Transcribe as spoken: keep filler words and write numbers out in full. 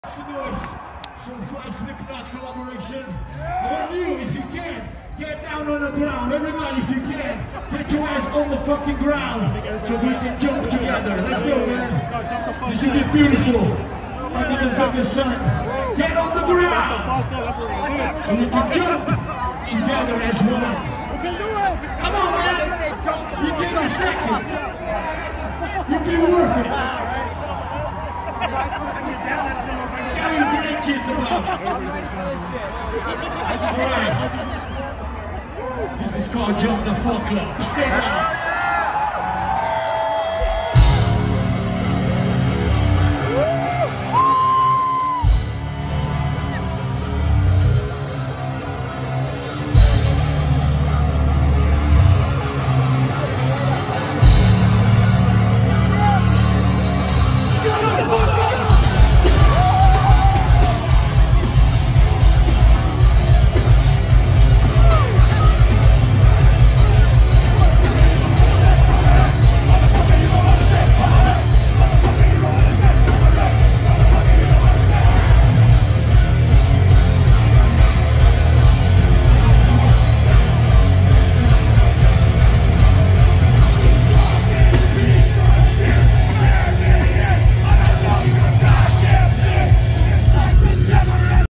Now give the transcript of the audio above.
Soulfly Sick collaboration. I want you, if you can, get down on the ground. Everybody, if you can, get your ass on the fucking ground so we can jump together. Let's go, man. This will be beautiful. Under the fucking sun. Get on the ground so we can jump together as one. Come on, man. You take a second. You'll be worth it. Tell your grandkids about it. Alright. This is called Jump the Fuck Up. Stay down.